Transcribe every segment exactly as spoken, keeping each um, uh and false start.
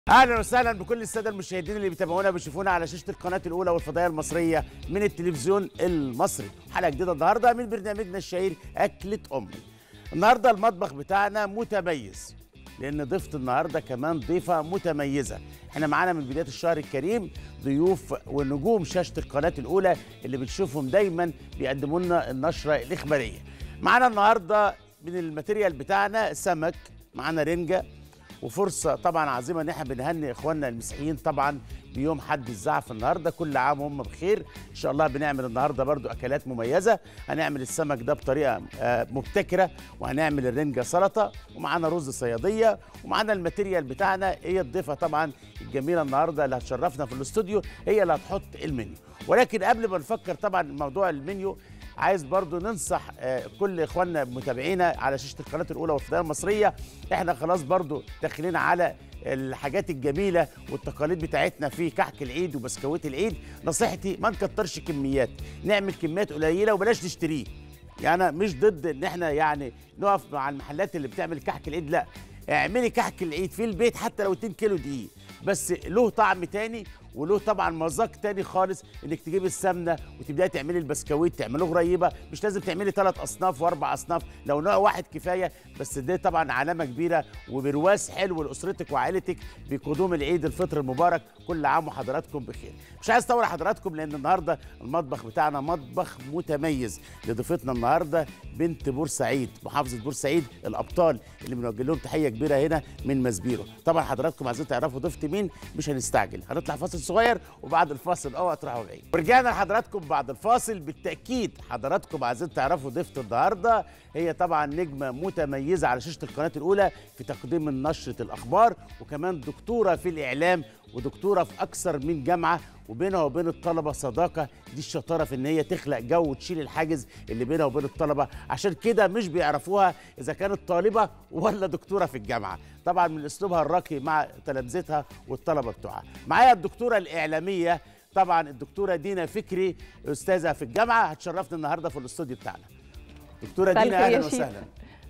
اهلا وسهلا بكل الساده المشاهدين اللي بيتابعونا بيشوفونا على شاشه القناه الاولى والفضائيه المصريه من التلفزيون المصري. حلقه جديده النهارده من برنامجنا الشهير اكله امي. النهارده المطبخ بتاعنا متميز لان ضيفه النهارده كمان ضيفه متميزه. احنا معانا من بدايه الشهر الكريم ضيوف ونجوم شاشه القناه الاولى اللي بنشوفهم دايما بيقدموا لنا النشره الاخباريه. معانا النهارده من الماتيريال بتاعنا سمك، معانا رنجه، وفرصه طبعا عظيمه ان احنا بنهني اخواننا المسيحيين طبعا بيوم حد الزعف النهارده. كل عام وهم بخير ان شاء الله. بنعمل النهارده برضو اكلات مميزه، هنعمل السمك ده بطريقه مبتكره، وهنعمل الرنجه سلطه، ومعانا رز صياديه، ومعانا الماتيريال بتاعنا. هي الضيفه طبعا الجميله النهارده اللي هتشرفنا في الاستوديو، هي اللي هتحط المنيو. ولكن قبل ما نفكر طبعا موضوع المنيو، عايز برضو ننصح كل اخواننا متابعينا على شاشه القناه الاولى والفضائيه المصريه. احنا خلاص برضو داخلين على الحاجات الجميله والتقاليد بتاعتنا في كحك العيد وبسكويت العيد. نصيحتي ما نكترش كميات، نعمل كميات قليله وبلاش نشتريه. يعني انا مش ضد ان احنا يعني نقف مع المحلات اللي بتعمل كحك العيد، لا، اعملي كحك العيد في البيت حتى لو اتنين كيلو دقيق، بس له طعم تاني وله طبعا مذاق تاني خالص. انك تجيبي السمنه وتبداي تعملي البسكويت تعمليه قريبه، مش لازم تعملي ثلاث اصناف واربع اصناف، لو نوع واحد كفايه. بس دي طبعا علامه كبيره وبرواز حلو لاسرتك وعائلتك بقدوم العيد الفطر المبارك. كل عام وحضراتكم بخير. مش عايز اطول حضراتكم لان النهارده المطبخ بتاعنا مطبخ متميز لضيفتنا النهارده بنت بورسعيد، محافظه بورسعيد، الابطال اللي بنوجه لهم تحيه كبيره هنا من مزبيرو. طبعا حضراتكم عايزين تعرفوا ضيفتي مين، مش هنستعجل، هنطلع فاصل صغير وبعد الفاصل اوعوا تروحوا بعيد. ورجعنا لحضراتكم بعد الفاصل. بالتاكيد حضراتكم عايزين تعرفوا ضيفه النهارده، هي طبعا نجمه متميزه على شاشه القناه الاولى في تقديم نشره الاخبار، وكمان دكتوره في الاعلام ودكتوره في اكثر من جامعه، وبينها وبين الطلبه صداقه. دي الشطاره في ان هي تخلق جو وتشيل الحاجز اللي بينها وبين الطلبه، عشان كده مش بيعرفوها اذا كانت طالبه ولا دكتوره في الجامعه، طبعا من اسلوبها الراقي مع تلامذتها والطلبه بتوعها. معايا الدكتوره الاعلاميه طبعا الدكتوره دينا فكري، استاذه في الجامعه، هتشرفنا النهارده في الاستوديو بتاعنا. دكتوره دينا اهلا وسهلا.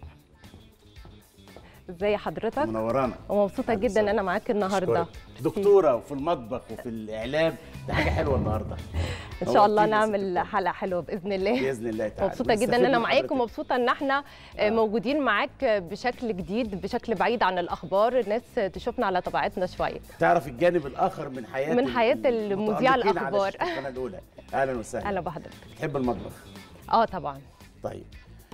ازي حضرتك؟ منورانا ومبسوطه جدا ان انا معاك النهارده. دكتوره وفي المطبخ وفي الاعلام، دي حاجه حلوه النهارده. ان شاء الله نعمل حلقه حلوه باذن الله. باذن الله تعالى. مبسوطه جدا ان انا معاك، ومبسوطه ان احنا آه. موجودين معاك بشكل جديد، بشكل بعيد عن الاخبار، الناس تشوفنا على طبيعتنا شويه، تعرف الجانب الاخر من حياه من حياه المذيع الاخبار. القناه الاولى. اهلا وسهلا. اهلا بحضرتك. بتحب المطبخ؟ اه طبعا. طيب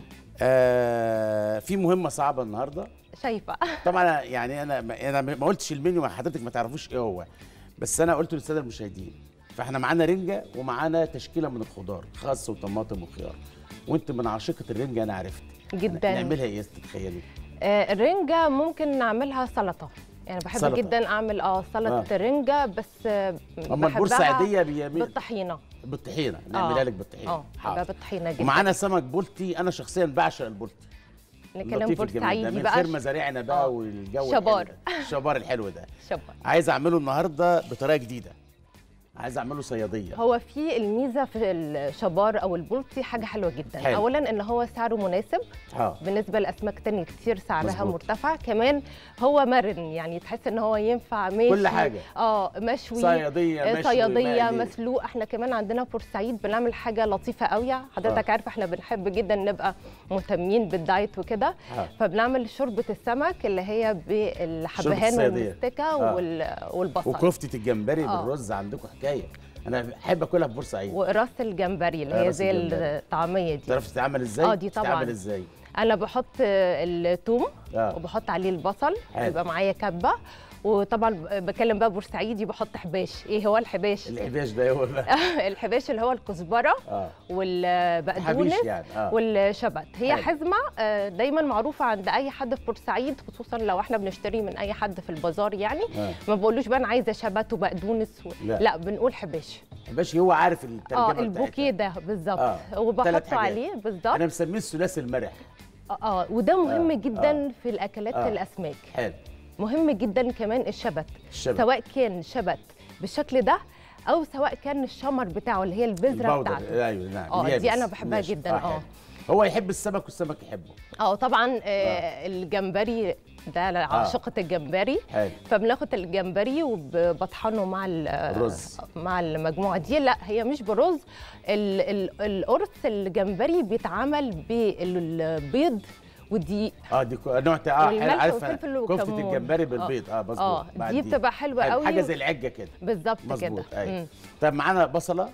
آه في مهمه صعبه النهارده شايفه. طبعا يعني انا انا ما قلتش المنيو مع حضرتك، ما تعرفوش ايه هو، بس انا قلت للساده المشاهدين. فاحنا معانا رنجه ومعانا تشكيله من الخضار، خس وطماطم وخيار، وانت من عاشقه الرنجه انا عرفت جدا. نعملها ايه تتخيلي؟ آه الرنجه ممكن نعملها سلطه، يعني بحب سلطة. جدا اعمل اه سلطه آه. رنجه، بس آه اما البورسعيديه بيعمل بالطحينه. بالطحينه نعملها لك بالطحينه. اه حاجه بالطحينه جدا. ومعانا سمك بولتي، انا شخصيا بعشق البولتي. نتكلم بورسعيدي بقى، خير مزارعنا بقى آه. والجو شبار الشبار الحلو ده. شبار. عايز اعمله النهارده بطريقه جديده، عايز اعمله صياديه. هو في الميزه في الشبار او البولتي حاجه حلوه جدا. حلو. اولا ان هو سعره مناسب آه. بالنسبه لاسماك تانية كتير سعرها مزبوط. مرتفع، كمان هو مرن، يعني تحس ان هو ينفع ماشي كل حاجه، اه مشوي صياديه مشوي صياديه مسلوق. احنا كمان عندنا بورسعيد بنعمل حاجه لطيفه قوي، حضرتك آه. عارف احنا بنحب جدا نبقى مهتمين بالدايت وكده. آه. فبنعمل شوربه السمك اللي هي بالحبهان والمستكه آه. والبصل، وكفته الجمبري آه. بالرز. عندكم حكايه، انا بحب اكلها في بورسعيد. وراس الجمبري اللي هي زي الطعميه دي، تعرفي تتعمل ازاي؟ اه دي طبعا. تتعمل ازاي؟ انا بحط الثوم آه. وبحط عليه البصل، يبقى معايا كبه، وطبعا بكلم بقى بورسعيدي بحط حباش. ايه هو الحباش؟ الحباش ده هو بقى الحباش اللي هو الكزبره آه. والبقدونس يعني. آه. والشبت. هي حلو. حزمه دايما معروفه عند اي حد في بورسعيد، خصوصا لو احنا بنشتري من اي حد في البازار يعني. آه. ما بقولوش بقى انا عايزه شبت وبقدونس و... لا. لا بنقول حباش. حباش هو عارف الترجمه اه البوكيه ده بالظبط. آه. وبحط عليه بالظبط. انا مسميه الثلاثي المرح. اه اه وده مهم آه. جدا آه. في الاكلات آه. الاسماك. حلو. مهم جدا كمان الشبت. الشبت سواء كان شبت بالشكل ده او سواء كان الشمر بتاعه اللي هي البذره بتاعته. ايوه نعم. اه دي انا بحبها جدا. اه هو يحب السمك والسمك يحبه. اه طبعا. آه آه. الجمبري ده عاشقة آه. الجمبري. حلو. فبناخد الجمبري وبطحنه مع الرز مع المجموعه دي. لا هي مش برز. ال ال القرص الجمبري بيتعمل بالبيض والدقيق. اه دي نوع اه عارفه كفته الجمبري بالبيض. اه مظبوط. اه دي بتبقى حلوه قوي، حاجه زي العجه كده بالظبط كده. ايوه. طب معانا بصله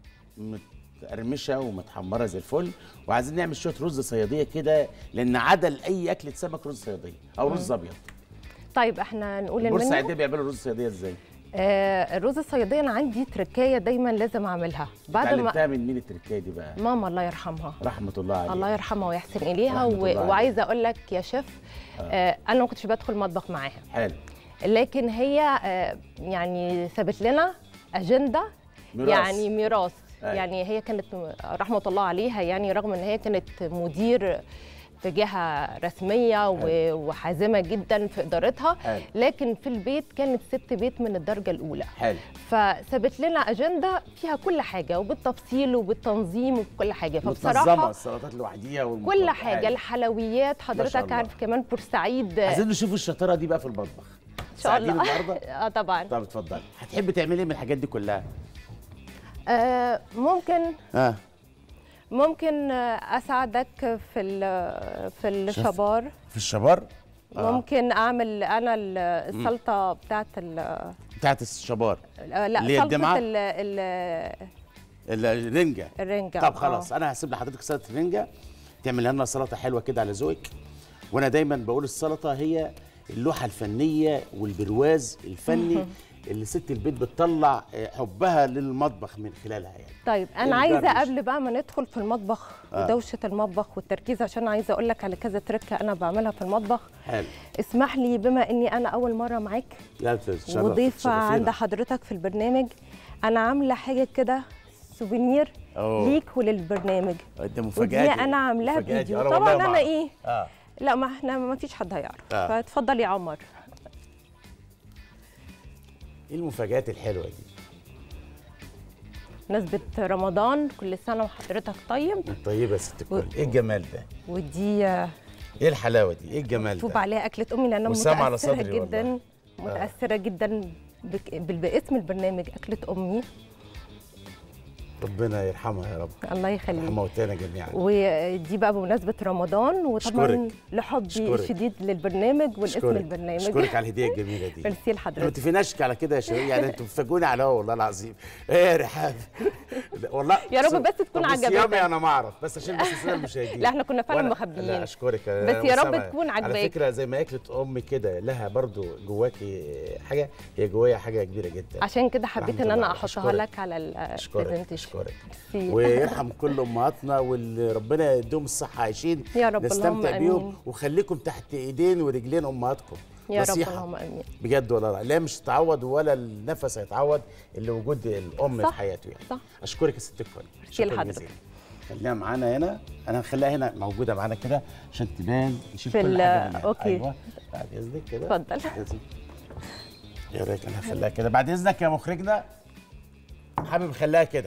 متقرمشه ومتحمره زي الفل، وعايزين نعمل شويه رز صياديه كده، لان عدل اي اكله سمك رز صياديه او رز ابيض. طيب احنا نقول المنيو. البورسعيديه بيعملوا رز صياديه ازاي؟ آه الرز الصياديه انا عندي تركايه دايما لازم اعملها بعد ما اتعلمتها من مين التركايه دي بقى؟ ماما الله يرحمها. رحمه الله عليها. الله يرحمها ويحسن اليها. و... وعايزه اقول لك يا شيف آه. آه انا ما كنتش بدخل المطبخ معاها. حلو. لكن هي آه يعني سابت لنا اجنده، ميراث. يعني ميراث. يعني هي كانت رحمه الله عليها، يعني رغم ان هي كانت مدير في جهه رسميه وحازمه جدا في ادارتها، حلو. لكن في البيت كانت ست بيت من الدرجه الاولى. حلو. فسابت لنا اجنده فيها كل حاجه وبالتفصيل وبالتنظيم وكل حاجه. فبصراحه السلطات لوحديها كل حاجه، الحلويات حضرتك عارف كمان بورسعيد. عايزين نشوف الشطاره دي بقى في المطبخ ان شاء الله النهارده. اه طبعا. طب اتفضلي. هتحبي تعملي ايه من الحاجات دي كلها؟ آه ممكن اه ممكن اساعدك في في الشبار. في الشبار؟ آه. ممكن اعمل انا السلطه بتاعت بتاعت الشبار. لا سلطه ال الرنجه. الرنجه. طب خلاص. آه. انا هسيب لحضرتك سلطه الرنجه تعمل لنا سلطه حلوه كده على ذوقك. وانا دايما بقول السلطه هي اللوحه الفنيه والبرواز الفني اللي ست البيت بتطلع حبها للمطبخ من خلالها يعني. طيب انا عايزه قبل بقى ما ندخل في المطبخ آه. ودوشه المطبخ والتركيز، عشان عايزه اقول لك على كذا تركه انا بعملها في المطبخ. حلو. اسمح لي بما اني انا اول مره معاك وضيفه عند حضرتك في البرنامج، انا عامله حاجه كده سوفينير ليك وللبرنامج. ده مفاجاه دي انا عاملاها فيديو. طبعا انا ايه آه. لا ما احنا ما فيش حد هيعرف. آه. فاتفضل يا عمر. ايه المفاجآت الحلوه دي؟ مناسبة رمضان، كل سنة وحضرتك طيب. طيبة يا ست الكل. و... ايه الجمال ده؟ ودي ايه الحلاوة دي؟ ايه الجمال ده؟ مكتوب عليها أكلة أمي لأن أنا متأثرة جدا والله. متأثرة آه. جدا بك... باسم البرنامج أكلة أمي. ربنا يرحمها يا رب. الله يخليك. يرحمها موتانا جميعا. ودي بقى بمناسبة رمضان، وطبعا لحبي الشديد للبرنامج والاسم شكرك. البرنامج. اشكرك على الهدية الجميلة دي. ميرسي لحضرتك. ما تفيناش على كده يا شباب، يعني انتوا بتفاجئوني على الهوا والله العظيم. ايه يا رحاب والله يا رب بس تكون عجبتك. صيامي انا ما اعرف، بس عشان بس الساده المشاهدين. لا احنا كنا فعلا مخبيين. لا اشكرك بس يا رب تكون عجباك. على فكرة زي ما اكلت امي كده لها برضو جواكي حاجة، هي جوايا حاجة كبيرة جدا. عشان كده حبيت ان انا احطها لك على البرزنتيشن. اشكرك. ويرحم كل امهاتنا واللي ربنا يديهم الصحه عايشين يا رب. نستمتع بيهم، وخليكم تحت ايدين ورجلين امهاتكم. يا رب اللهم امين. بجد والله لا مش هتعوض ولا النفس هيتعوض اللي وجود الام في حياته يعني. صح. اشكرك يا ست الكل. شكرا لحضرتك. خليها معانا هنا، انا هخليها هنا موجوده معانا كده عشان تبان نشوف كل حاجه منها. اوكي. ايوه بعد اذنك كده. اتفضل. يا ريت انا هخليها كده بعد اذنك يا مخرجنا. حابب اخليها كده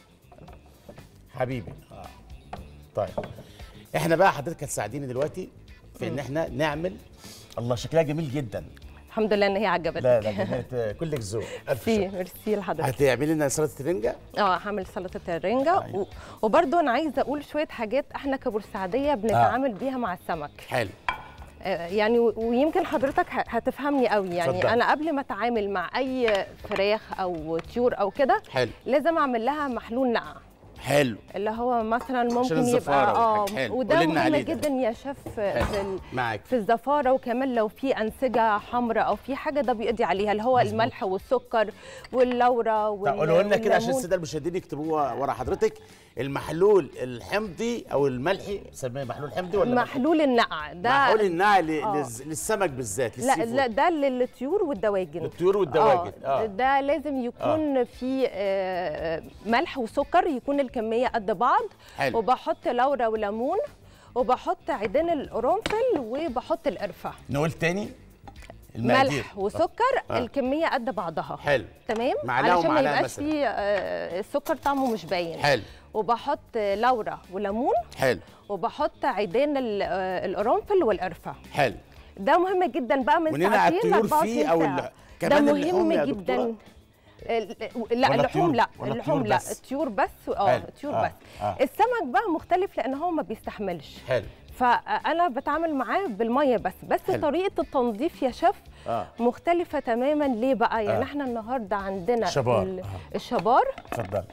حبيبي. اه طيب احنا بقى حضرتك هتساعديني دلوقتي في ان احنا نعمل. الله شكلها جميل جدا. الحمد لله ان هي عجبتك. لا لا جميل كلك ذوق. ميرسي ميرسي لحضرتك. هتعملي لنا سلطه الرنجه؟ اه هعمل سلطه الرنجه. أيوة. وبرده انا عايزه اقول شويه حاجات احنا كبورسعيديه بنتعامل آه. بيها مع السمك. حلو. يعني ويمكن حضرتك هتفهمني قوي يعني. صدق. انا قبل ما اتعامل مع اي فراخ او طيور او كده لازم اعمل لها محلول نقع. حلو. اللي هو مثلا ممكن يبقى اه وده مهم جدا يا شيف في معاك. في الزفاره، وكمان لو في انسجه حمراء او في حاجه ده بيقضي عليها، اللي هو مزبوط. الملح والسكر واللورا وال قولوا لنا كده عشان الساده المشاهدين يكتبوها ورا حضرتك. المحلول الحمضي او الملحي بنسميه محلول حمضي ولا محلول النقع؟ ده محلول النقع للسمك بالذات. لا لا ده للطيور والدواجن. الطيور والدواجن اه ده لازم يكون آه. في آه ملح وسكر، يكون الكميه قد بعض. حلو. وبحط لورا وليمون وبحط عيدان القرنفل وبحط القرفه. نقول تاني ملح وسكر آه. الكميه قد بعضها. حلو. تمام، معلقه علشان ما ومعلقه يبقاش مثلا. فيه آه، السكر طعمه مش باين. حلو. وبحط لورا وليمون. حلو. وبحط عيدان ال- آه، القرنفل والقرفه. حلو. ده مهم جدا بقى من وننقع ساعتين ل الطيور أربعة وعشرين فيه او ساعة. ال- ده كمان اللحوم يا مهم دكتورة؟ جدا. ال- لا ولا اللحوم الطيور؟ لا ولا اللحوم الطيور لا بس؟ الطيور بس اه حلو. الطيور آه. بس. آه. السمك بقى مختلف لان هو ما بيستحملش. حلو. فانا بتعامل معاه بالميه بس بس حلو. طريقه التنظيف يا شيف آه. مختلفه تماما. ليه بقى؟ يعني آه. احنا النهارده عندنا شبار. ال- آه. الشبار. اتفضل.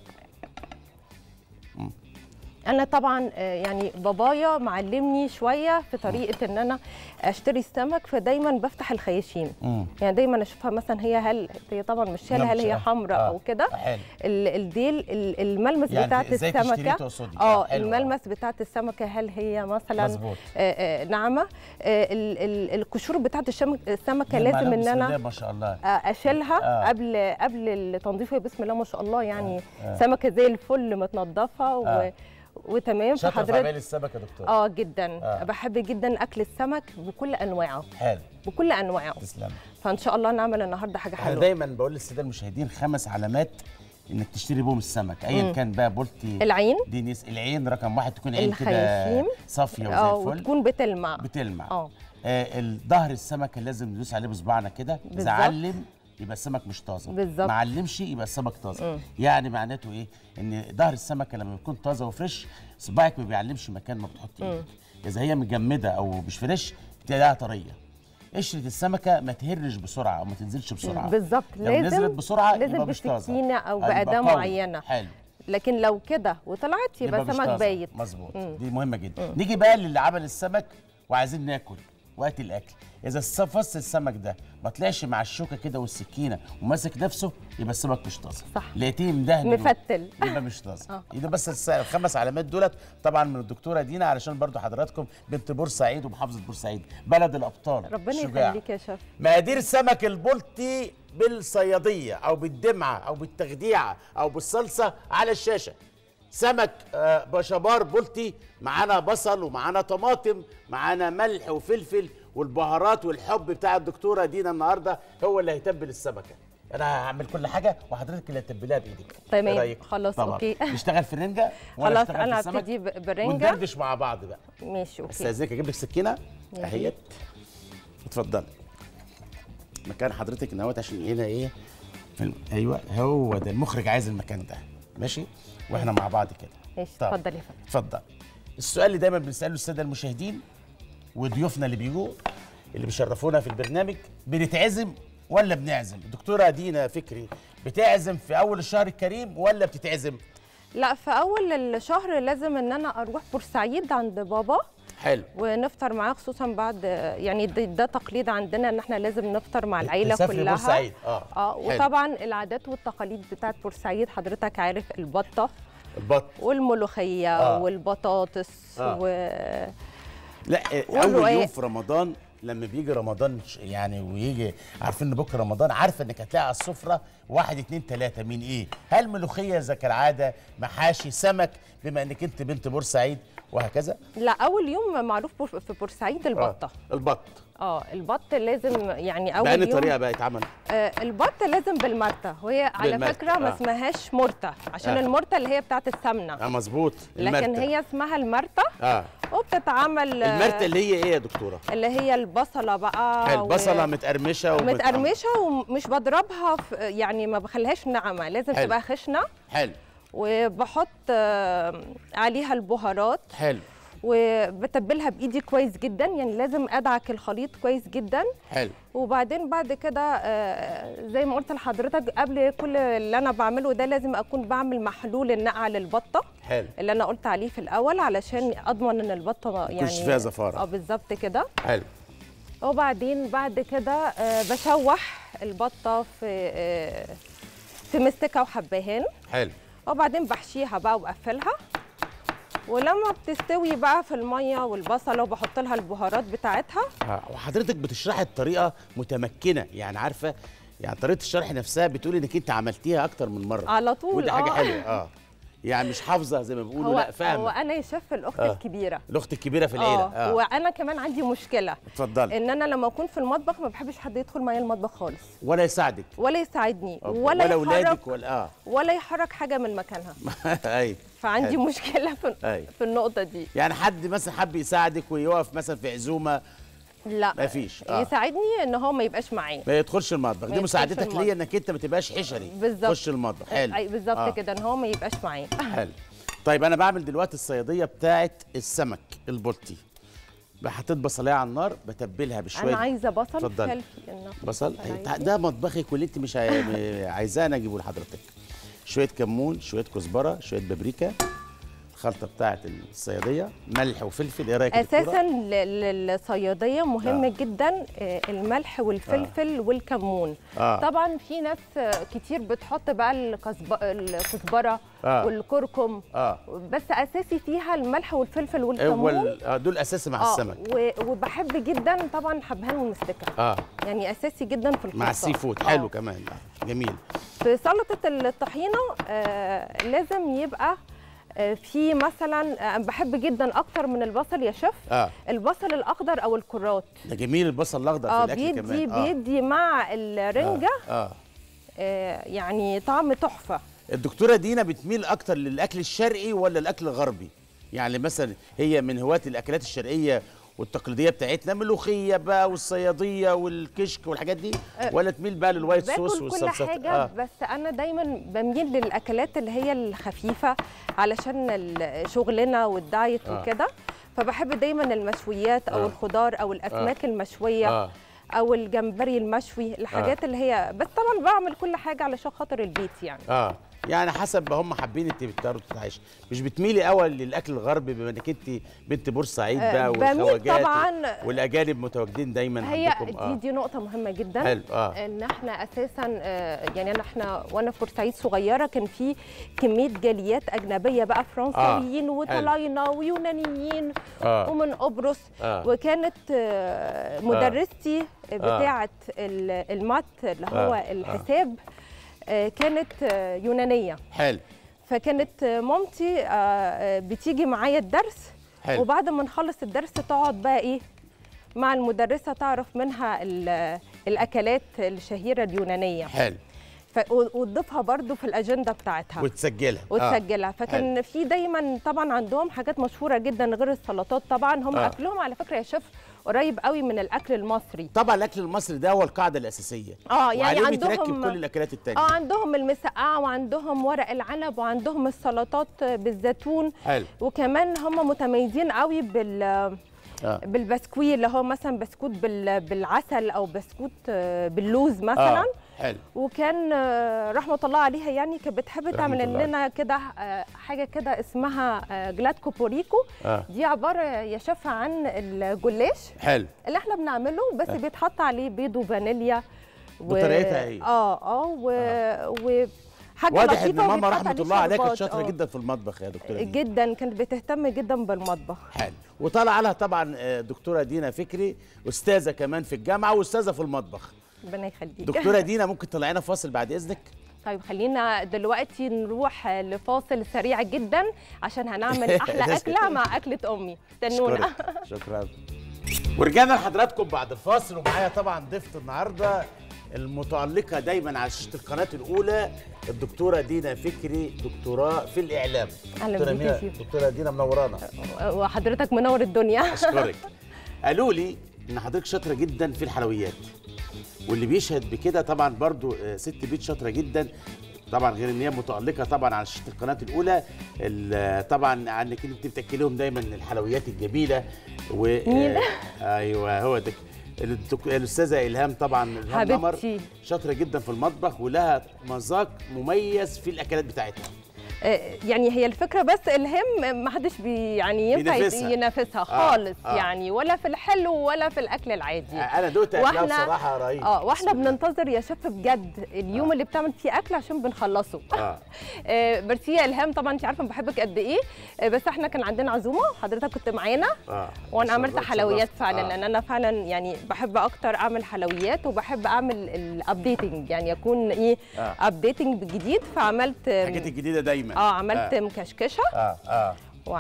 انا طبعا آه، يعني بابايا معلمني شويه في طريقه ان انا اشتري السمك، فدايما بفتح الخياشيم. مم. يعني دايما اشوفها مثلا هي هل هي طبعا مش شال، لا، هل مش- هي آه. حمراء آه. او كده. حلو. ال- الديل ال- الملمس يعني بتاعت إزاي تشتريه السمكه تقصدي؟ اه حلو. الملمس بتاعت السمكه هل هي مثلا مظبوط. آه آه ناعمه. آه ال- ال- القشور بتاعت الشم- السمكه لازم المعلقة ان بسم الله انا ما شاء الله. آه، اشيلها آه. قبل قبل التنظيف. بسم الله ما شاء الله، يعني آه. سمكه زي الفل متنضفه و... آه. وتمام. شاطر في فحضرتك عمل السمك يا دكتور. اه جدا آه. آه. بحب جدا اكل السمك بكل انواعه حلو. بكل انواعه. تسلم. فان شاء الله نعمل النهارده حاجه انا حلوه. دايما بقول للساده المشاهدين خمس علامات انك تشتري بهم السمك ايا مم. كان بقى بولتي العين، دينيس. العين رقم واحد، تكون عين كده الخياشيم صافيه اه وزي الفل وتكون بتلمع بتلمع. اه آه الظهر السمك اللي لازم ندوس عليه بصباعنا كده، اذا بالظبط. علم يبقى السمك مش طازه، بالظبط. ما علمش يبقى السمك طازه. مم. يعني معناته ايه؟ ان ظهر السمكه لما يكون طازه وفريش صباعك ما بيعلمش مكان ما بتحط ايدك. اذا هي مجمده او مش فريش تلاقيها طريه. قشره السمكه ما تهرش بسرعه او ما تنزلش بسرعه. بالظبط. لو لازم نزلت بسرعه لازم يبقى مش طازه بسكينه او يبقى باداه قوي. معينه. حلو. لكن لو كده وطلعت يبقى مش سمك طازة. بايت. مظبوط. مم. دي مهمه جدا. مم. نيجي بقى للي عمل السمك وعايزين ناكل وقت الاكل. اذا الس- فص السمك ده ما طلعش مع الشوكه كده والسكينه وماسك نفسه يبقى السمك مش طازه. صح. لقيتيه مدهن مفتل. يبقى مش طازه. آه. يبقى بس الس- الخمس علامات دولت طبعا من الدكتوره دينا، علشان برضو حضراتكم بنت بورسعيد ومحافظه بورسعيد بلد الابطال. ربنا الشجاع. يخليك يا شيف. مقادير السمك البلطي بالصياديه او بالدمعه او بالتخديعه او بالصلصه على الشاشه. سمك آه، بشبار بلطي، معانا بصل ومعانا طماطم، معانا ملح وفلفل، والبهارات والحب بتاع الدكتوره دينا النهارده هو اللي هيتبل السمكه. انا هعمل كل حاجه وحضرتك اللي هتتبليها بايدك. تمام. إيه رأيك؟ خلاص، طبعا. أوكي. نشتغل في الرنجه وانا خلاص اشتغل في انا السمك هبتدي ب- برنجه. وندردش مع بعض بقى. ماشي اوكي. استاذنك اجيب لك سكينه يا اهيت. اتفضلي. مكان حضرتك نهوت عشان هنا ايه في الم... ايوه هو ده المخرج عايز المكان ده. ماشي واحنا مع بعض كده. ماشي طب. اتفضل يا فندم. اتفضل. السؤال اللي دايما بنساله الساده المشاهدين وضيوفنا اللي بيجوا اللي بيشرفونا في البرنامج، بنتعزم ولا بنعزم؟ الدكتوره دينا فكري بتعزم في اول الشهر الكريم ولا بتتعزم؟ لا، في اول الشهر لازم ان انا اروح بورسعيد عند بابا حلو. ونفطر معاه، خصوصا بعد يعني ده, ده تقليد عندنا ان احنا لازم نفطر مع العيله تسافري كلها. بورسعيد. اه اه حلو. وطبعا العادات والتقاليد بتاعت بورسعيد حضرتك عارف البطه البط والملوخيه آه. والبطاطس آه. و لا اول والرقاق. يوم في رمضان لما بيجي رمضان ش- يعني ويجي عارفين ان بكره رمضان، عارفه انك هتلاقي على السفره واحد اتنين تلاته من ايه؟ هل ملوخيه زي كالعاده، محاشي، سمك، بما انك انت بنت بورسعيد وهكذا؟ لا، اول يوم معروف بور- في بورسعيد البطه. آه. البط اه البط لازم يعني اول بأنهي يوم طريقه بقى يتعمل؟ آه البط لازم بالمرته، وهي على بالمرتة، فكره ما آه. اسمهاش مرته عشان آه. المرته اللي هي بتاعت السمنه. اه مظبوط. لكن المرتة. هي اسمها المرته اه وبتتعمل آه، المرتة اللي هي ايه يا دكتوره؟ اللي هي البصله بقى البصله و... متقرمشه وبت- متقرمشه ومش بضربها في يعني ما بخليهاش ناعمه، لازم حلو. تبقى خشنه. حلو. وبحط آه، عليها البهارات حلو. وبتبلها بايدي كويس جدا، يعني لازم ادعك الخليط كويس جدا. حلو. وبعدين بعد كده آه، زي ما قلت لحضرتك قبل كل اللي انا بعمله ده لازم اكون بعمل محلول النقع للبطه حلو. اللي انا قلت عليه في الاول علشان اضمن ان البطه يعني يكونش فيها زفارة. اه بالظبط كده. حلو. وبعدين بعد كده آه، بشوح البطه في آه، في مستكه وحبهان، حلو. وبعدين بحشيها بقى وبقفلها. ولما بتستوي بقى في الميه والبصله وبحط لها البهارات بتاعتها. آه، وحضرتك بتشرحي الطريقه متمكنه، يعني عارفه يعني طريقه الشرح نفسها بتقولي انك انت عملتيها اكتر من مره على طول. ودي حاجه آه. حلوه. اه يعني مش حافظه زي ما بيقولوا، هو لا فاهمه. هو انا يا شيف الاخت آه. الكبيره، الاخت الكبيره في العيله. اه, آه. وانا كمان عندي مشكله. اتفضلي. ان انا لما اكون في المطبخ ما بحبش حد يدخل معايا المطبخ خالص، ولا يساعدك ولا يساعدني أوكي. ولا ولا يحرك اولادك ولا اه ولا يحرك حاجه من مكانها. ايوه. فعندي حلو. مشكله في أيوة. في النقطه دي. يعني حد مثلا حب يساعدك ويقف مثلا في عزومه؟ لا ما فيش. آه. يساعدني ان هو ما يبقاش معايا، ما يدخلش المطبخ. دي يدخلش مساعدتك المطبخ. ليا انك انت ما تبقاش حشري. بالظبط. خش المطبخ. حلو. اي بالظبط آه. كده، ان هو ما يبقاش معايا. حلو. طيب انا بعمل دلوقتي الصياديه بتاعه السمك البلطي. حطيت بصلايه على النار بتبلها بشويه. انا عايزه بصل اتفضلي. فلفل. بصل ده مطبخك واللي انت مش عاي- عايزاه انا اجيبه لحضرتك. شويه كمون، شويه كزبره، شويه بابريكا، الخلطه بتاعه الصياديه، ملح وفلفل. ايه رايك يا دكتورة؟ اساسا ل- للصياديه مهم آه. جدا آه، الملح والفلفل آه. والكمون. آه. طبعا في ناس آه، كتير بتحط بقى الكزب- الكزبره آه. والكركم، اه بس اساسي فيها الملح والفلفل والكمون. اول آه دول اساسي مع آه، السمك. و- وبحب جدا طبعا حبهان والمستكه، اه يعني اساسي جدا في الخلطه مع السي فود. آه. حلو كمان. آه. جميل. في سلطه الطحينه آه لازم يبقى آه في مثلا آه بحب جدا اكتر من البصل يا شيف اه البصل الاخضر او الكرات. ده جميل البصل الاخضر اه في الاكل بيدي كمان. آه. بيدي مع الرنجه آه. اه آه يعني طعم تحفه. الدكتوره دينا بتميل اكتر للاكل الشرقي ولا الاكل الغربي؟ يعني مثلا هي من هواة الاكلات الشرقيه والتقليديه بتاعتنا، ملوخيه بقى والصياديه والكشك والحاجات دي، ولا تميل بقى للوايت صوص باكل كل والصلصات؟ حاجه آه. بس انا دايما بميل للاكلات اللي هي الخفيفه علشان ال- شغلنا والدايت آه. وكده، فبحب دايما المشويات او آه. الخضار او الاسماك آه. المشويه آه. او الجمبري المشوي، الحاجات آه. اللي هي، بس طبعا بعمل كل حاجه علشان خاطر البيت يعني. اه يعني حسب ما هم حابين انت بتقدروا تتعايشي. مش بتميلي قوي للاكل الغربي بما انك انت بنت بورسعيد آه، بقى بميل والخواجات طبعاً. والاجانب متواجدين دايما هي عندكم. دي آه. دي نقطة مهمة جدا. حلو. اه ان احنا اساسا آه، يعني انا احنا وانا في بورسعيد صغيرة كان في كمية جاليات اجنبية بقى، فرنساويين آه. وطلاينة ويونانيين آه. ومن قبرص. آه. وكانت آه، مدرستي بتاعة ال- المات اللي هو آه. الحساب آه، كانت آه، يونانية. حلو. فكانت آه، مامتي آه، آه، بتيجي معايا الدرس، حلو. وبعد ما نخلص الدرس تقعد بقى ايه مع المدرسة تعرف منها ال- الأكلات الشهيرة اليونانية. حلو. ف- وتضيفها برضو في الأجندة بتاعتها وتسجلها. وتسجلها. آه. فكان حلو. في دايما طبعا عندهم حاجات مشهورة جدا غير السلطات. طبعا هم آه. أكلهم على فكرة يا شيف قريب قوي من الأكل المصري. طبعا الاكل المصري ده هو القاعده الاساسيه. اه يعني وعليه بيتركب عندهم كل الاكلات التانيه. اه عندهم المسقعة وعندهم ورق العنب وعندهم السلطات بالزيتون. حلو. وكمان هم متميزين قوي بال آه. بالبسكويت اللي هو مثلا بسكوت بال- بالعسل او بسكوت آه، باللوز مثلا. آه. حلو. وكان آه، رحمه الله عليها يعني كانت بتحب رحمة تعمل الله لنا كده آه، حاجه كده اسمها آه، جلاتكو بوريكو. آه. دي عباره يا شيف عن الجلاش حلو. اللي احنا بنعمله، بس بيتحط عليه بيض وفانيليا و... بطريقتها هي. اه اه و... و... حاجه واضح ان لطيفه ماما وبيتحط رحمه عليه الله عليها كانت شربات. شاطره آه. جدا في المطبخ يا دكتوره دينا. جدا كانت بتهتم جدا بالمطبخ. حلو. وطلع لها طبعا آه، دكتوره دينا فكري استاذه كمان في الجامعه واستاذه في المطبخ. ربنا يخليك. دكتوره دينا ممكن تطلعينا فاصل بعد اذنك؟ طيب خلينا دلوقتي نروح لفاصل سريع جدا عشان هنعمل احلى اكله مع اكله امي. استنونا. شكرا. شكرا. ورجعنا لحضراتكم بعد الفاصل، ومعايا طبعا ضيفه النهارده المتألقة دايما على شاشة القناة الأولى الدكتورة دينا فكري، دكتوراه في الإعلام. أهلا دكتورة بيك مينا- يا شيف. دكتورة دينا منورانا. وحضرتك منور الدنيا. أشكرك. قالوا لي إن حضرتك شاطرة جدا في الحلويات، واللي بيشهد بكده طبعا برضو آه، ست بيت شاطرة جدا، طبعا غير ان هي متألقة طبعا على شاشة القناة الأولى. ال- طبعا عنك انت بتاكليهم دايما الحلويات الجميلة و مين؟ آه، ايوه هو ده. الدك- الاستاذه الهام طبعا، الهام نمر، حبيبتي. شاطره جدا في المطبخ ولها مذاق مميز في الاكلات بتاعتها. آه، يعني هي الفكره بس الهم ما حدش بي يعني ينفع بينافسها. ينافسها آه، خالص. آه. يعني ولا في الحلو ولا في الاكل العادي. انا دوت اكلها بصراحه رهيب. اه واحنا بسم الله. بننتظر يا شيف بجد اليوم آه. اللي بتعمل فيه اكل عشان بنخلصه. اه آه، ميرسي يا الهام، طبعا انت عارفه أنا بحبك قد ايه. آه، بس احنا كان عندنا عزومه حضرتك كنت معانا اه وانا عملت شرفت- حلويات شرفت. فعلا. آه. لان انا فعلا يعني بحب اكتر اعمل حلويات وبحب اعمل الابديتنج، يعني اكون ايه آه. ابديتنج بالجديد. فعملت الحاجات الجديده دايما. دايما. اه عملت آه. مكشكشه اه اه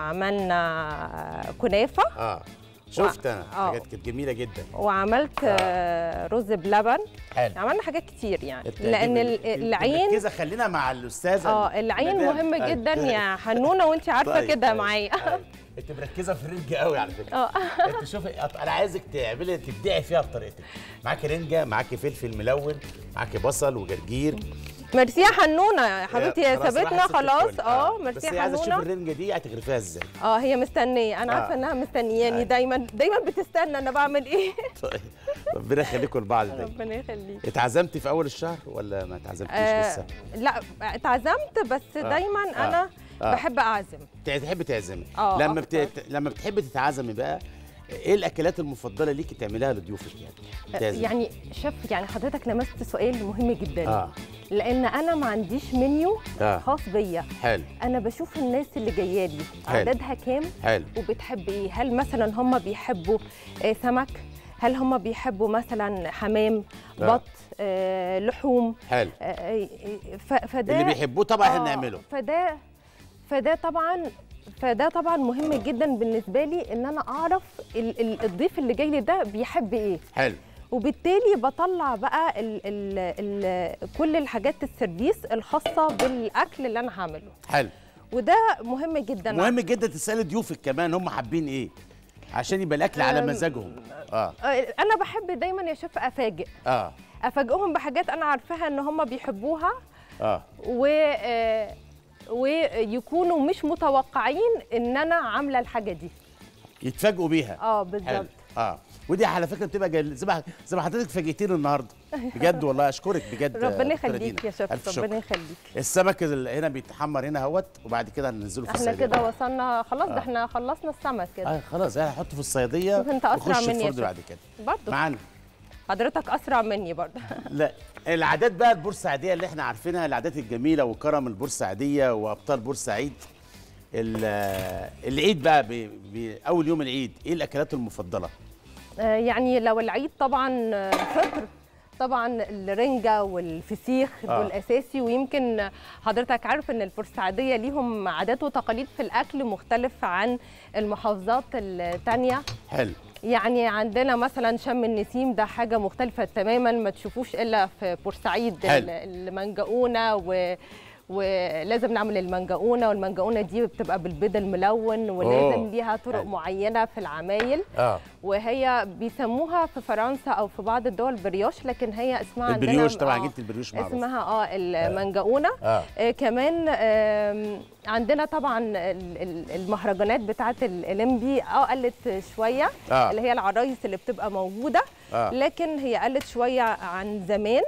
وعملنا كنافه. اه شفت انا آه. حاجات كانت جميله جدا. وعملت آه. رز بلبن. حلو. عملنا حاجات كتير يعني الت- لان ال- الت- العين مركزه، خلينا مع الاستاذه. اه العين مدام. مهم أيوة. جدا يا حنونه، وانت عارفه طيب، كده طيب، معايا. أيوة. انت مركزه في الرنجه قوي على فكره. اه انت شوفي، انا عايزك تعملي تبدعي فيها بطريقتك. معاكي رنجه، معاكي فلفل ملون، معاكي بصل وجرجير. ميرسي يا حنونه يا حبيبتي، يا خلاص، سابتنا راحت ست خلاص. الكل. اه بس ميرسي هي يا عايزه تشوف حنونه. الرنجه دي هتغرفيها ازاي. اه هي مستنيه، انا عارفه آه. انها مستنياني أيوة. دايما دايما بتستنى انا بعمل ايه. طيب، ربنا يخليكم لبعض دايما. ربنا يخليك. اتعزمتي في اول الشهر ولا ما اتعزمتيش آه لسه؟ لا اتعزمت، بس آه. دايما آه. انا آه. بحب اعزم. تحبي تعزمي. آه، لما أكتر. بت... لما بتحبي تتعزمي بقى، ايه الاكلات المفضله ليكي تعمليها لضيوفك يعني؟ بتعزمي. يعني شيف، يعني حضرتك لمست سؤال مهم جدا. اه لان انا ما عنديش منيو آه. خاص بيا. حلو انا بشوف الناس اللي جايه لي حلو. عددها كام حلو. وبتحب ايه. هل مثلا هم بيحبوا آه، سمك؟ هل هم بيحبوا مثلا حمام، آه. بط، آه، لحوم؟ حلو. آه، آه، ف- فده اللي بيحبوه طبعا آه، هنعمله. فده فده طبعا فده طبعا مهم جدا بالنسبه لي ان انا اعرف ال- ال- الضيف اللي جاي لي ده بيحب ايه، حلو. وبالتالي بطلع بقى ال ال ال كل الحاجات السيرفيس الخاصه بالاكل اللي انا هعمله، حلو. وده مهم جدا. مهم جدا تسالي ضيوفك كمان هم حابين ايه، عشان يبقى الاكل على أم، اه اه آه، انا بحب دايما يا شيف افاجئ اه افاجئهم بحاجات انا عارفاها ان هم بيحبوها، اه و آه، ويكونوا مش متوقعين ان انا عامله الحاجه دي. يتفاجئوا بيها. اه حلو. بالظبط. اه ودي على فكره بتبقى جل... زي ما زي ما حضرتك فاجئتيني النهارده بجد والله، اشكرك بجد. ربنا دكتورة يخليك دينا. يا شيف، ألف ربنا شكر. يخليك. السمك اللي هنا بيتحمر هنا اهوت، وبعد كده هننزله في احنا الصيدليه. كده وصلنا خلاص، ده آه. احنا خلصنا السمك كده. اه خلاص، انا هحطه في الصيدليه شوف انت أسرع ويخش مني يا الفرن شيف. بعد كده برضه معانا. حضرتك اسرع مني برضه. لا، العادات بقى البورسعيديه اللي احنا عارفينها، العادات الجميله وكرم البورسعيديه وابطال بورسعيد. ال- العيد بقى ب- باول يوم العيد، ايه الاكلات المفضله؟ آه، يعني لو العيد طبعا آه، فطر، طبعا الرنجة والفسيخ آه. دول اساسي. ويمكن حضرتك عارف ان البورسعيديه ليهم عادات وتقاليد في الاكل مختلف عن المحافظات التانية. حلو. يعني عندنا مثلا شم النسيم، ده حاجه مختلفه تماما ما تشوفوش الا في بورسعيد. حلو. المنجقونه و ولازم نعمل المنجقونه، والمنجقونه دي بتبقى بالبيض الملون، ولازم أوه. ليها طرق حلو. معينه في العمايل. اه وهي بيسموها في فرنسا او في بعض الدول بريوش، لكن هي اسمها عندنا البريوش طبعا، آه، عجينه البريوش معروفه. اسمها اه المنجقونه. اه آه كمان آه عندنا طبعا ال- ال- المهرجانات بتاعه الليمبي اه قلت شويه، آه. اللي هي العرايس اللي بتبقى موجوده، آه. لكن هي قلت شويه عن زمان.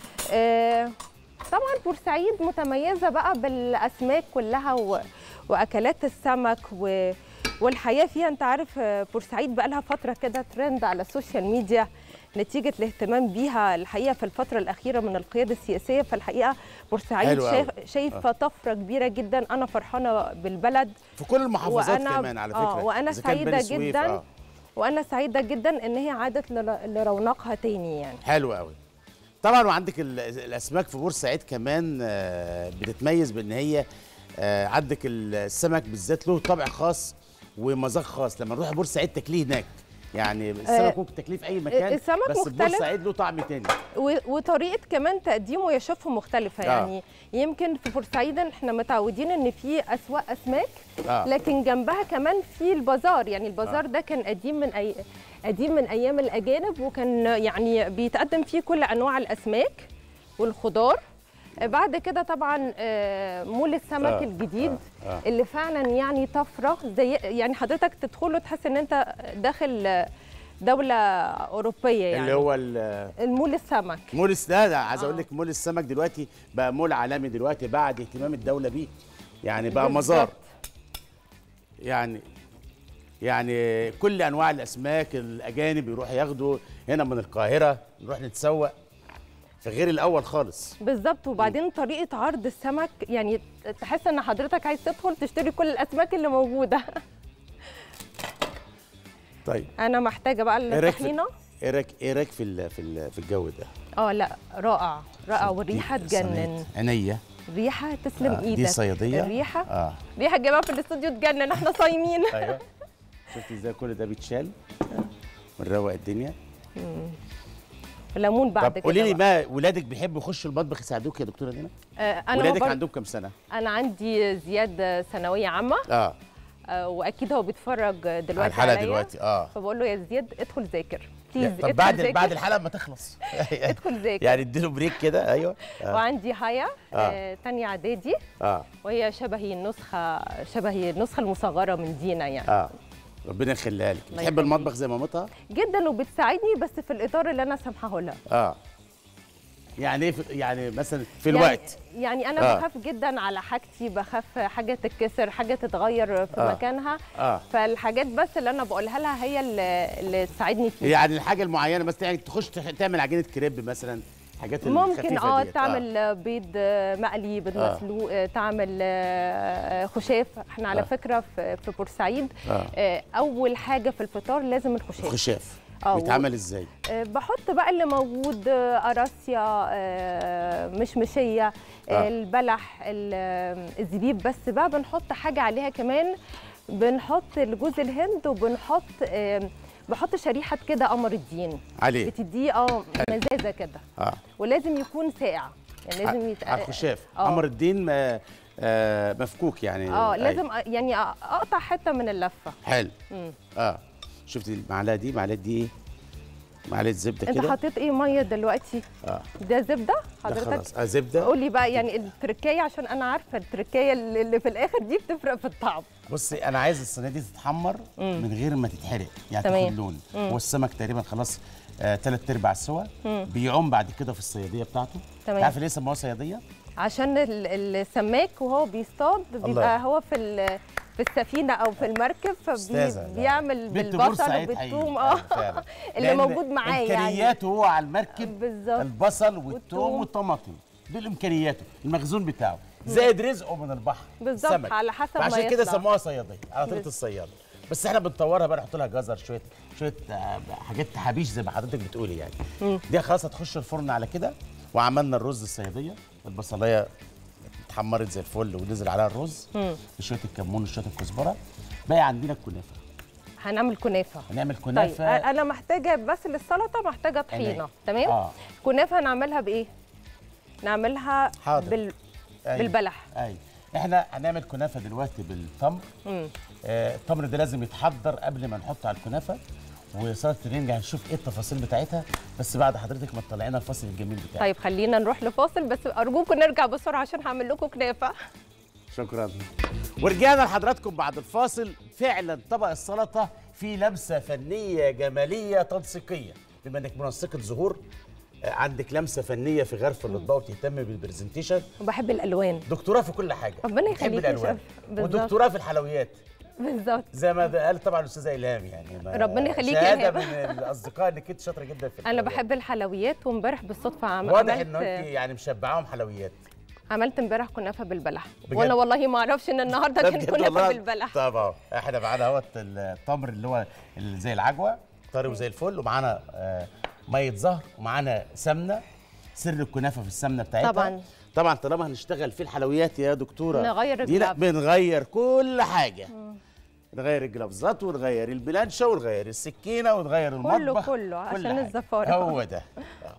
آه طبعا بورسعيد متميزه بقى بالاسماك كلها و... واكلات السمك و... والحياه فيها. انت عارف آه، بورسعيد بقى لها فتره كده ترند على السوشيال ميديا نتيجه الاهتمام بيها الحقيقه في الفتره الاخيره من القياده السياسيه. فالحقيقه بورسعيد حلو شايف أوي. شايفه طفره كبيره جدا. انا فرحانه بالبلد في كل المحافظات وأنا- كمان على فكره. آه، وأنا إذا كان سعيدة بني سويف، جداً. آه. وانا سعيده جدا ان هي عادت لر- لرونقها تاني يعني. حلو قوي. طبعا وعندك ال- الاسماك في بورسعيد كمان آه، بتتميز بان هي آه، عندك السمك بالذات له طابع خاص ومذاق خاص. لما نروح بورسعيد تاكليه هناك، يعني السمك ممكن تاكليه في اي مكان، السمك بس في مختلف. بورسعيد له طعم تاني. و- وطريقه كمان تقديمه يا شيف مختلفه. آه. يعني يمكن في بورسعيد احنا متعودين ان في اسواق اسماك، آه. لكن جنبها كمان في البازار. يعني البازار ده كان قديم من أي قديم من ايام الاجانب، وكان يعني بيتقدم فيه كل انواع الاسماك والخضار. بعد كده طبعا آه، مول السمك آه، الجديد آه، آه. اللي فعلا يعني طفره، زي يعني حضرتك تدخله تحس ان انت داخل دوله اوروبيه. يعني اللي هو ال- المول السمك. مول الس- لا لا عايز اقول آه. لك مول السمك دلوقتي بقى مول عالمي دلوقتي بعد اهتمام الدوله بيه، يعني بقى بالظبط. مزار. يعني يعني كل انواع الاسماك الاجانب يروحوا ياخدوا هنا من القاهره، نروح نتسوق في غير الاول خالص. بالظبط. وبعدين طريقه عرض السمك يعني تحس ان حضرتك عايز تدخل تشتري كل الاسماك اللي موجوده. طيب انا محتاجه بقى إيه رأيك في- الطحينه. ايه رايك ايه رايك في ال- في ال- في الجو ده؟ اه لا رائع رائع، والريحه تجنن. عينيا. ريحه تسلم آه. ايدك. دي صياديه الريحه اه ريحه الجماعه في الاستوديو تجنن، احنا صايمين. ايوه شفتي ازاي كل ده بيتشال ونروق الدنيا. ليمون بعد طب كده. قولي لي، بقى. ما ولادك بيحبوا يخشوا المطبخ يساعدوك يا دكتوره دينا؟ آه انا ولادك بر... عندهم كام سنه؟ انا عندي زياد ثانويه عامه. اه آه واكيد هو بيتفرج دلوقتي على الحلقه عليا. دلوقتي اه فبقول له يا زياد ادخل ذاكر بليز. طب بعد بعد الحلقه ما تخلص ادخل ذاكر يعني اديله بريك كده. ايوه آه. وعندي هيا آه. آه. تانية اعدادي اه وهي شبهي النسخه شبهي النسخه المصغره من دينا يعني. اه ربنا يخليها لك. بتحب المطبخ زي مامتها؟ جدا وبتساعدني بس في الاطار اللي انا سامحاه لها. اه يعني ايه في- يعني مثلا في يعني الوقت؟ يعني انا آه. بخاف جدا على حاجتي، بخاف حاجه تتكسر، حاجه تتغير في آه. مكانها. اه فالحاجات بس اللي انا بقولها لها هي اللي, اللي تساعدني فيها. يعني الحاجه المعينه مثلا يعني تخش تح- تعمل عجينه كريب مثلا، حاجات ممكن الخفيفة اه ديت. تعمل آه. بيض آه، مقلي، بيض آه. مسلوق، آه. تعمل آه، خشاف. احنا على آه. فكره في في بورسعيد آه. آه، اول حاجه في الفطار لازم الخشاف. خشاف آه، بيتعمل ازاي؟ آه، بحط بقى اللي موجود، آه، قراصيا، آه، مشمشيه، آه. آه. البلح، ال- آه، الزبيب. بس بقى بنحط حاجه عليها كمان، بنحط جوز الهند وبنحط آه، بحط شريحه كده قمر الدين عليه بتديه اه مزازه كده. اه ولازم يكون ساقع يعني لازم يت... على الخشاف. آه. قمر الدين ما- آه مفكوك يعني. اه أيوة. لازم أ- يعني أ- اقطع حته من اللفه. حلو. مم. اه شفتي المعلقه دي؟ معلقه دي ايه؟ معلقه زبده انت كده. حطيت ايه ميه دلوقتي؟ اه ده زبده ده حضرتك؟ خلاص. اه زبده. قولي بقى يعني التركايه، عشان انا عارفه التركايه اللي اللي في الاخر دي بتفرق في الطعم. بصي انا عايز الصينيه دي تتحمر مم. من غير ما تتحرق، يعني تمام. تاخد لون. مم. هو السمك تقريبا خلاص آه تلات ارباع سوا، بيعوم بعد كده في الصياديه بتاعته. تمام. عارفه ليه سموها صياديه؟ عشان ال- السماك وهو بيصطاد بيبقى هو في ال- في السفينه او في المركب، أستاذة، لا. فبيعمل بنت بالبصل بورسعيد وبالثوم حقيقي. اه أيوة فعلا. اللي لأن موجود معاه يعني. امكانياته هو على المركب بالظبط. البصل والثوم والثوم. والطماطم، دول امكانياته، المخزون بتاعه زائد رزقه من البحر. بالظبط، السمك. على حسب ما عشان كده يطلع. سموها صياديه على طريقه بس. الصياده. بس احنا بنطورها بقى، نحط لها جزر، شويه شويه آه، حاجات تحابيش زي ما حضرتك بتقولي يعني. مم. دي خلاص هتخش الفرن على كده. وعملنا الرز الصياديه، البصلايه اتحمرت زي الفل ونزل عليها الرز مم. بشويه الكمون وشويه الكزبره. باقي عندنا الكنافه. هنعمل كنافه. هنعمل طيب كنافه. انا محتاجه بس للسلطه محتاجه طحينه. عينيا. تمام. اه كنافه هنعملها بايه؟ نعملها حاضر. بال... أيوة. بالبلح. ايوه احنا هنعمل كنافه دلوقتي بالتمر. مم. آه التمر ده لازم يتحضر قبل ما نحطه على الكنافه. وسلطه الرنجة هنشوف ايه التفاصيل بتاعتها، بس بعد حضرتك ما تطلعينا الفاصل الجميل بتاعك. طيب خلينا نروح لفاصل، بس ارجوكم نرجع بسرعه عشان هعمل لكم كنافه. شكرا. ورجعنا لحضراتكم بعد الفاصل. فعلا طبق السلطه فيه لمسه فنيه جماليه تنسيقيه. بما انك منسقه ظهور، آه، عندك لمسه فنيه في غرف الاطباق وتهتم بالبرزنتيشن. وبحب الالوان. دكتوراه في كل حاجه. ربنا بتحب يخليك يا الالوان. شيف. بالظبط. ودكتوراه في الحلويات بالظبط. زي ما قال طبعا الاستاذه الهام يعني. ما- ربنا يخليك يا شهاده إلهام. من الاصدقاء انك انت شاطره جدا في انا الحلويات. بحب الحلويات، وامبارح بالصدفه عم... واضح عملت ان انت يعني مشبعاهم حلويات. عملت امبارح كنافه بالبلح. بجد؟ وانا والله ما اعرفش ان النهارده ده كان بجد كنافه والله؟ بالبلح. طب اهو احنا معانا اهوت التمر اللي هو اللي زي العجوه طري وزي الفل، ومعانا آه ميه زهر، ومعانا سمنه. سر الكنافه في السمنه بتاعتها. طبعا. طبعا طالما هنشتغل في الحلويات يا دكتوره نغير دي، لا الجلاب. بنغير كل حاجه. نغير الجلافزات ونغير البلانشه ونغير السكينه ونغير المطبخ. كله كله كل عشان حاجة. الزفاره. هو ده. آه.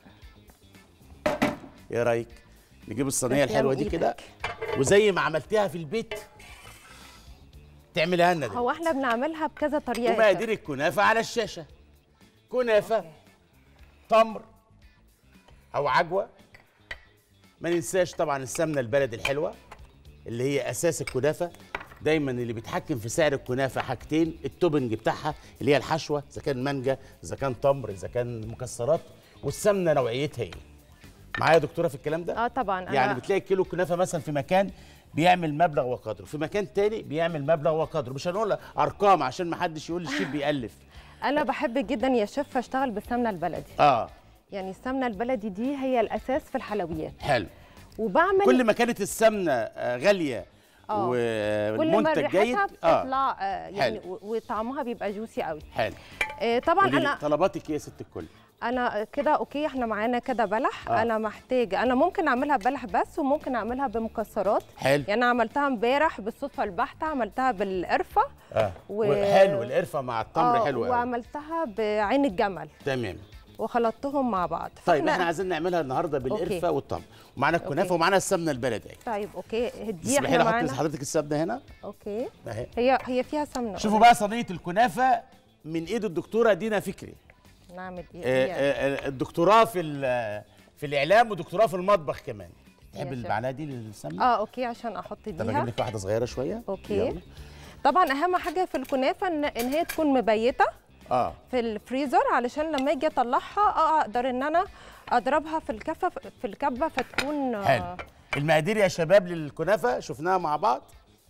ايه رايك نجيب الصينيه تسلم الحلوه دي إيدك. كده، وزي ما عملتيها في البيت تعملها لنا هو احنا بنعملها بكذا طريقه. ومقادير الكنافه على الشاشه. كنافه تمر او عجوه. ما ننساش طبعا السمنه البلدي الحلوه اللي هي اساس الكنافه. دايما اللي بيتحكم في سعر الكنافه حاجتين: التوبنج بتاعها اللي هي الحشوه، اذا كان مانجا، اذا كان تمر، اذا كان مكسرات، والسمنه نوعيتها ايه. معايا يا دكتوره في الكلام ده؟ اه طبعا. أنا يعني بتلاقي كيلو كنافه مثلا في مكان بيعمل مبلغ وقدره، في مكان تاني بيعمل مبلغ وقدره. مش هنقول ارقام عشان ما حدش يقول الشيف بيألف. انا بحب جدا يا شيف اشتغل بالسمنه البلدي. اه يعني السمنه البلدي دي هي الاساس في الحلويات. حلو. وبعمل كل ما كانت السمنه آه، غاليه آه. والمنتج كل ما جيد ريحتها اه بتطلع آه يعني حلو. و- وطعمها بيبقى جوسي قوي. حلو. آه طبعا قولي لي انا طلباتك ايه يا ست الكل؟ انا كده اوكي، احنا معانا كده بلح. آه. انا محتاجه، انا ممكن اعملها بلح بس وممكن اعملها بمكسرات. حلو. يعني انا عملتها امبارح بالصدفه البحته، عملتها بالقرفه. اه و... حلو، القرفه مع التمر آه حلو قوي. وعملتها بعين الجمل. تمام. وخلطتهم مع بعض. طيب احنا عايزين نعملها النهارده بالقرفه والتمر، ومعانا الكنافه ومعانا السمنه البلدي. طيب اوكي، دي احنا معانا. احط لحضرتك السمنه هنا. اوكي اهي. هي هي فيها سمنه. شوفوا بقى صينيه الكنافه من ايد الدكتوره دينا فكري. نعمل ايه؟ آه آه الدكتوراه في في الاعلام ودكتوراه في المطبخ كمان. تحب المعلقه دي للسمنه؟ اه اوكي، عشان احط دي. طب اجيب لك واحده صغيره شويه. اوكي يلا. طبعا اهم حاجه في الكنافه ان ان هي تكون مبيته اه في الفريزر، علشان لما اجي اطلعها اقدر ان انا اضربها في الكفه في الكبه فتكون حلو. المقادير يا شباب للكنافه شفناها مع بعض.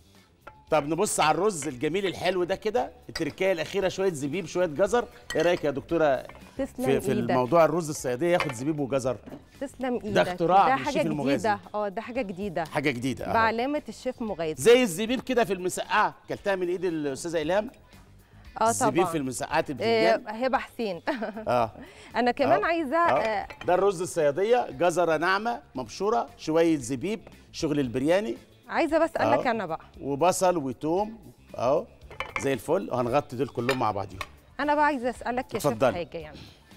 طب نبص على الرز الجميل الحلو ده كده، التركيه الاخيره شويه زبيب شويه جزر. ايه رايك يا دكتوره تسلم في, في إيدك. الموضوع الرز الصياديه ياخد زبيب وجزر؟ تسلم ايدك. ده اختراع ده من حاجه الشيف المغازي. جديده. اه ده حاجه جديده حاجه جديده اه بعلامه الشيف مغازي. زي الزبيب كده في المسقعه، كلتها من ايد الاستاذه الهام. اه طبعا الزبيب في المسقعات البتنجان. آه هبه حسين. اه انا كمان آه. عايزه آه. آه ده الرز الصياديه، جزره ناعمه مبشوره، شويه زبيب، شغل البرياني. عايزه بسالك انا بقى، وبصل وتوم اهو زي الفل، وهنغطي دول كلهم مع بعضيهم. انا بقى عايزه اسالك يا شيف حاجه. يعني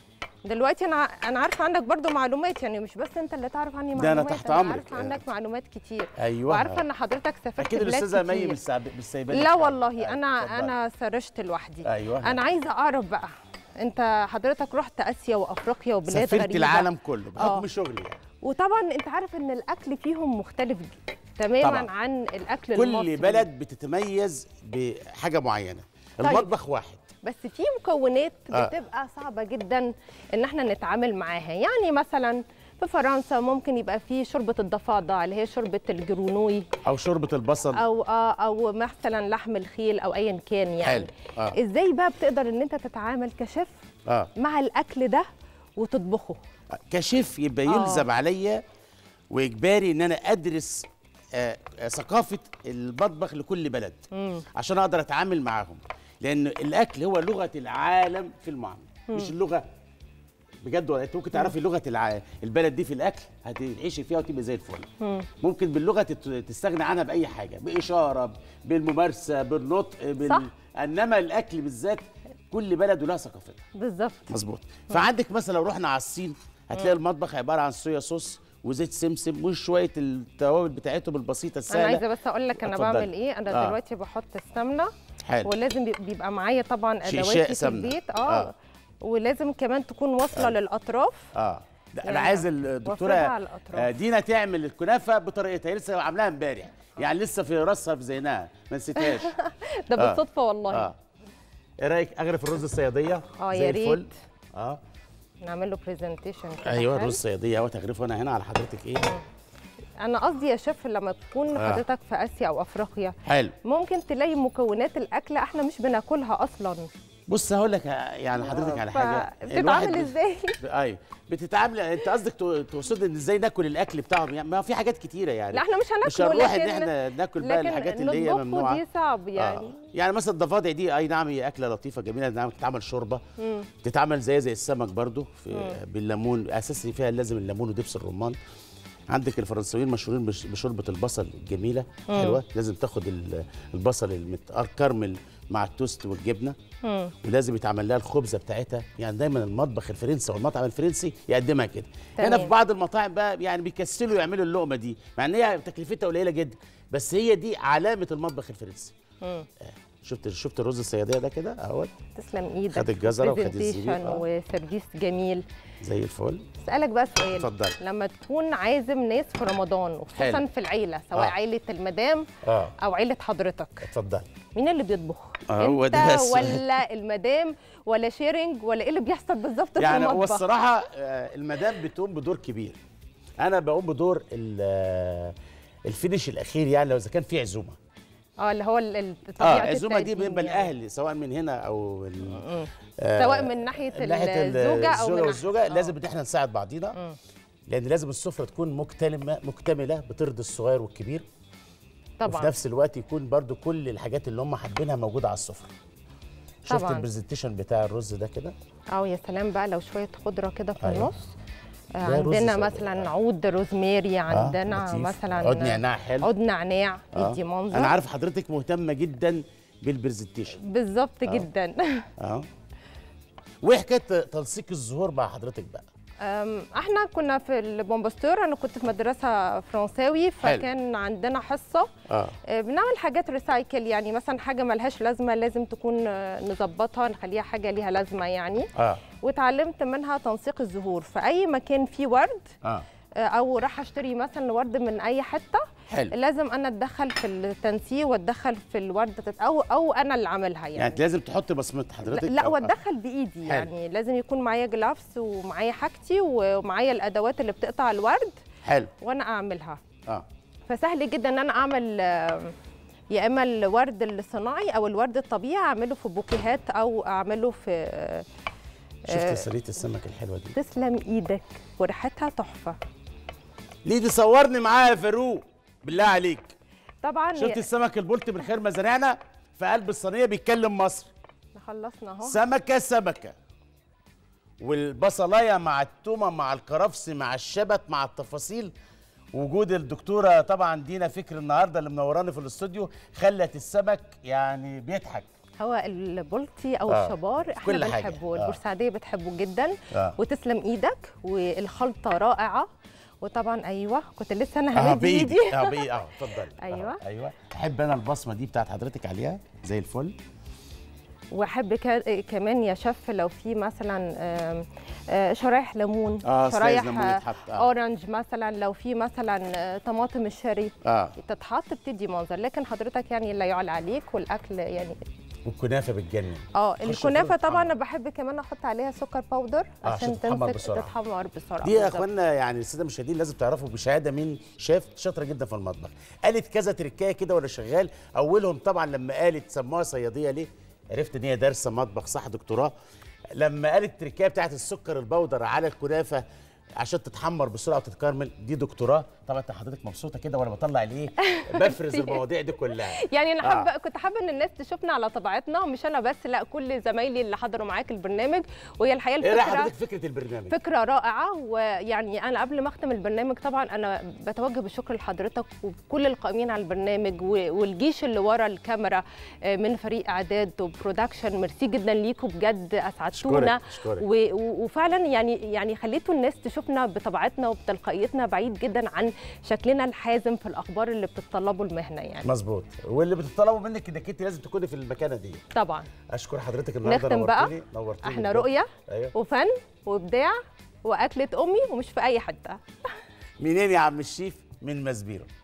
دلوقتي انا انا عارفه عندك برضو معلومات، يعني مش بس انت اللي تعرف عني معلومات، ده انا تحت امرك. عارفه عندك معلومات كتير. ايوه. وعارفه ان حضرتك سافرت اكيد بلاد الاستاذه كتير. مي مش سايباني. لا والله انا فضل. انا سرشت لوحدي. ايوه. انا عايزه اعرف بقى، انت حضرتك رحت اسيا وافريقيا وبلاد غريبه، سافرت العالم كله بحكم شغلي يعني. وطبعا انت عارف ان الاكل فيهم مختلف تماما طبعا. عن الاكل كل المصري. كل بلد بتتميز بحاجه معينه. طيب. المطبخ واحد بس في مكونات بتبقى آه. صعبه جدا ان احنا نتعامل معاها. يعني مثلا في فرنسا ممكن يبقى في شوربه الضفادع اللي هي شوربه الجرونوي، او شوربه البصل، او اه او مثلا لحم الخيل او ايا كان. يعني حلو. آه. ازاي بقى بتقدر ان انت تتعامل كشيف آه. مع الاكل ده وتطبخه؟ كشيف يبقى يلزم آه. عليا واجباري ان انا ادرس آه ثقافه المطبخ لكل بلد. مم. عشان اقدر اتعامل معاهم، لان الاكل هو لغه العالم في المعامله. مم. مش اللغه بجد، ولا انت ممكن تعرفي لغه الع... البلد دي في الاكل هتعيشي فيها وتبقى زي الفل. مم. ممكن باللغه تت... تستغني عنها باي حاجه، باشاره، بالممارسه، بالنطق، بال... صح. انما الاكل بالذات كل بلد ولها ثقافتها. بالظبط. مظبوط. فعندك مثلا لو رحنا على الصين هتلاقي مم. المطبخ عباره عن صويا صوص وزيت سمسم وشويه التوابل بتاعتهم البسيطه السهله. انا عايزه بس اقول لك انا بعمل ايه. انا آه. دلوقتي بحط السمنه. حلو. ولازم بيبقى معايا طبعا ادواتي في البيت. اه, آه. ولازم كمان تكون واصله آه. للاطراف. اه يعني انا عايز الدكتوره دينا تعمل الكنافه بطريقتها، هي لسه عاملاها امبارح، يعني لسه في راسها في ذهنها ما نسيتهاش. ده بالصدفه آه. والله. اه ايه رايك اغرف الرز الصياديه؟ اه يا ريت. اه نعمل له برزنتيشن كده. ايوه الرز الصياديه اهو تغرفه. انا هنا على حضرتك ايه؟ انا قصدي يا شيف لما تكون آه. حضرتك في اسيا او افريقيا حلو ممكن تلاقي مكونات الاكل احنا مش بناكلها اصلا. بص هقول لك يعني حضرتك على حاجه. بتتعامل ازاي؟ ايوه بتتعامل. انت قصدك تقصد ان ازاي ناكل الاكل بتاعهم؟ يعني ما في حاجات كتيره يعني. لا احنا مش هناكل، مش هنروح ان احنا ناكل بقى الحاجات اللي هي ممنوعه. دي صعب يعني. آه. يعني مثلا الضفادع دي اي نعم هي اكله لطيفه جميله، نعم بتتعمل شوربه، بتتعمل زي زي السمك برضو في بالليمون، اساسي فيها لازم الليمون ودبس الرمان. عندك الفرنساويين مشهورين بشوربه البصل الجميله حلوه، لازم تاخد البصل المتكرمل مع التوست والجبنه. مم. ولازم يتعمل لها الخبزه بتاعتها. يعني دايما المطبخ الفرنسي والمطعم الفرنسي يقدمها كده. هنا في بعض المطاعم بقى يعني بيكسلوا يعملوا اللقمه دي مع ان هي تكلفتها قليله جدا، بس هي دي علامه المطبخ الفرنسي. آه. شفت شفت الرز الصياديه ده كده اهوت. تسلم ايدك. خد الجزره وخد الزبيب آه. وسيرفيس جميل زي الفل. اسالك بقى سؤال. اتفضل. لما تكون عازم ناس في رمضان وخصوصا حلو. في العيله سواء آه. عيله المدام آه. او عيله حضرتك، اتفضل، مين اللي بيطبخ؟ آه انت ولا المدام ولا شيرنج ولا ايه اللي بيحصل بالظبط في يعني المطبخ؟ يعني هو الصراحه المدام بتقوم بدور كبير، انا بقوم بدور الفينش الاخير. يعني لو اذا كان في عزومه اه اللي هو اه العزومه دي بيبقى يعني. الاهل سواء من هنا او آه سواء من ناحيه الزوجه او من والزوجه. لازم ان احنا نساعد بعضينا، لان لازم السفره تكون مكتمله مكتمله بترضي الصغير والكبير طبعا، وفي نفس الوقت يكون برضو كل الحاجات اللي هم حابينها موجوده على السفره. شفت طبعاً. البرزنتيشن بتاع الرز ده كده؟ اه يا سلام بقى لو شويه خضره كده في أيوة. النص. آه، ده رز عندنا صدق. مثلا عود روزماري، عندنا لطيف. مثلا عود نعناع حلو. عود نعناع آه. يدي منظر. انا عارف حضرتك مهتمه جدا بالبرزنتيشن. بالظبط جدا. اه وايه حكايه تلصيق الزهور مع حضرتك بقى؟ أم، احنا كنا في البومباستور، انا كنت في مدرسه فرنساوي، فكان عندنا حصه اه آه، بنعمل حاجات ريسايكل، يعني مثلا حاجه ملهاش لازمه لازم تكون آه، نظبطها نخليها حاجه ليها لازمه يعني. اه واتعلمت منها تنسيق الزهور في اي مكان فيه ورد. اه آه، او راح اشتري مثلا ورد من اي حته. حلو. لازم انا اتدخل في التنسيق واتدخل في الورده تت- او او انا اللي عاملها يعني, يعني انت لازم تحط بصمه حضرتك؟ لا أو- واتدخل بايدي. حلو. يعني لازم يكون معايا جلافز ومعايا حاجتي ومعايا الادوات اللي بتقطع الورد حلو. وانا اعملها. اه فسهل جدا ان انا اعمل آه، يا اما الورد الصناعي او الورد الطبيعي، اعمله في بوكيهات او اعمله في آه، شفت سلية السمك الحلوه دي؟ تسلم ايدك وريحتها تحفه. ليه تصورني معاها يا فاروق بالله عليك؟ طبعا شفت السمك البلطي من خير مزارعنا في قلب الصينيه بيتكلم مصر. خلصنا اهو. سمكه سمكه والبصلايه مع التومه مع الكرفس مع الشبت مع التفاصيل. وجود الدكتوره طبعا دينا فكر النهارده اللي منوراني في الاستوديو خلت السمك يعني بيضحك. هو البلطي او آه. الشبار احنا كل حاجة. بنحبه. آه. البورسعيديه بتحبه جدا. آه. وتسلم ايدك والخلطه رائعه. وطبعا ايوه كنت لسه انا اه همد بايدي ايدي. اه بايدي اه اتفضل. أيوة. آه. ايوه احب انا البصمه دي بتاعت حضرتك عليها زي الفل. واحب كا- كمان يا شيف لو في مثلا آم، آه، شرايح ليمون، آه، سلايز شرايح ليمون آه، يتحط، آه. اورنج مثلا، لو في مثلا آه، طماطم الشاري اه تتحط بتدي منظر. لكن حضرتك يعني لا يعلى عليك والاكل يعني. والكنافه بتجنن. اه خش الكنافه الفرن طبعا تتحمر. انا بحب كمان احط عليها سكر باودر آه، عشان عشان تتحمر تمسك بسرعة. تتحمر بسرعه. دي يا بالظبط. اخوانا يعني الساده المشاهدين لازم تعرفوا بشهاده من شيف شاطره جدا في المطبخ. قالت كذا تركايه كده وانا شغال. اولهم طبعا لما قالت سموها صياديه ليه؟ عرفت ان هي دارسه مطبخ صح دكتوراه. لما قالت التركايه بتاعت السكر البودر على الكنافه عشان تتحمر بسرعه وتتكرمل، دي دكتوراه. طبعا انت حضرتك مبسوطه كده وانا بطلع الايه؟ بفرز المواضيع دي كلها. يعني انا آه. حابه كنت حابه ان الناس تشوفنا على طبيعتنا، مش انا بس، لا كل زمايلي اللي حضروا معاك البرنامج. وهي الحقيقه ايه رايك الفكره حضرتك فكره البرنامج؟ فكره رائعه. ويعني انا قبل ما اختم البرنامج طبعا انا بتوجه بالشكر لحضرتك وكل القائمين على البرنامج و- والجيش اللي ورا الكاميرا آه، من فريق اعداد وبرودكشن. ميرسي جدا ليكم بجد، اسعدتونا. أشكرك، أشكرك. و- و- وفعلا يعني يعني خليتوا الناس تشوفنا بطبيعتنا وبتلقائيتنا، بعيد جدا عن شكلنا الحازم في الاخبار اللي بتتطلبه المهنه يعني. مظبوط. واللي بتطلبوا منك انك انت لازم تكوني في المكانه دي. طبعا. اشكر حضرتك النهارده. نختم بقى. نورتيني نورتيني احنا بجد. رؤيه ايوه وفن وابداع واكله امي ومش في اي حته. منين يا عم الشيف؟ من مزبيرو.